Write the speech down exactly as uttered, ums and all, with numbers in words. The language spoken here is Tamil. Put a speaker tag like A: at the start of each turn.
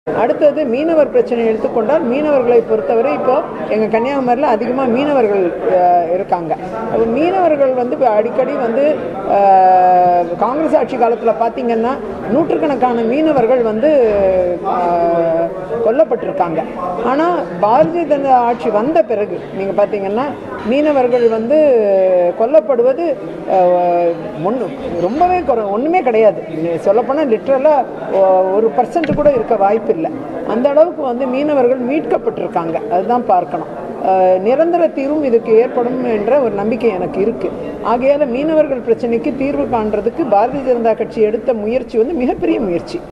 A: அடுத்தது மீனவர் பிரச்சனை எடுத்துக்கொண்டால் மீனவர்களை பொறுத்தவரை இப்போ எங்கள் கன்னியாகுமரியில் அதிகமாக மீனவர்கள் இருக்காங்க. மீனவர்கள் வந்து அடிக்கடி வந்து காங்கிரஸ் ஆட்சி காலத்தில் பார்த்தீங்கன்னா நூற்றுக்கணக்கான மீனவர்கள் வந்து கொல்லப்பட்டிருக்காங்க. ஆனால் பாரதிய ஜனதா ஆட்சி வந்த பிறகு நீங்கள் பார்த்தீங்கன்னா மீனவர்கள் வந்து கொல்லப்படுவது ஒன்று ரொம்பவே குறை ஒன்றுமே கிடையாது. சொல்லப்போனால் லிட்ரலாக ஒரு பர்சன்ட் கூட இருக்க வாய்ப்பு இல்லை. அந்த அளவுக்கு வந்து மீனவர்கள் மீட்கப்பட்டிருக்காங்க. அதுதான் பார்க்கணும். நிரந்தர தீர்வும் இதுக்கு ஏற்படும் என்ற ஒரு நம்பிக்கை எனக்கு இருக்குது. ஆகையால் மீனவர்கள் பிரச்சனைக்கு தீர்வு காண்றதுக்கு பாரதிய ஜனதா கட்சி எடுத்த முயற்சி வந்து மிகப்பெரிய முயற்சி.